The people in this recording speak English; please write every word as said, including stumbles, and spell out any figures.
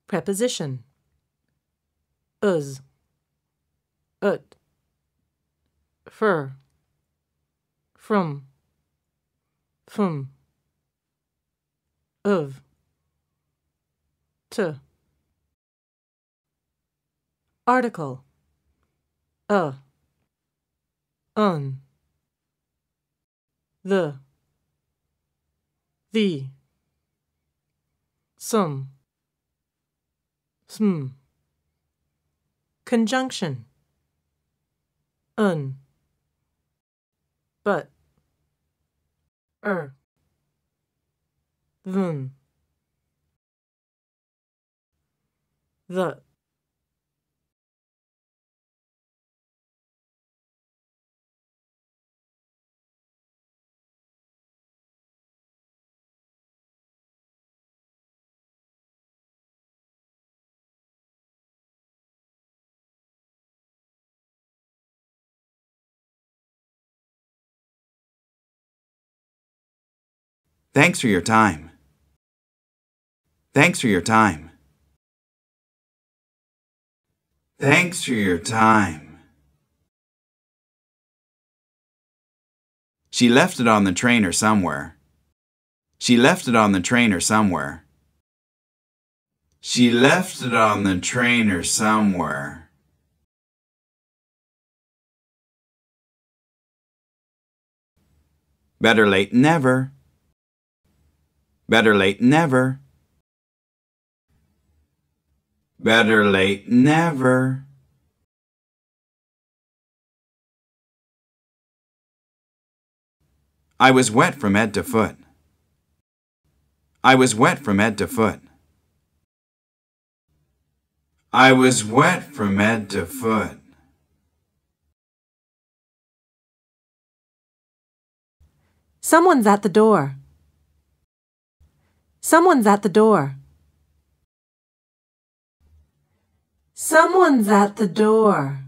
Preposition: uz, ut, fur, from, fum, of, to. Article: a, un, the, the, some, sm. Conjunction: un, but, er, thun, the. Thanks for your time. Thanks for your time. Thanks for your time. She left it on the train or somewhere. She left it on the train or somewhere. She left it on the train or somewhere. Better late than never. Better late than never. Better late than never. I was wet from head to foot. I was wet from head to foot. I was wet from head to foot. Someone's at the door. Someone's at the door. Someone's at the door.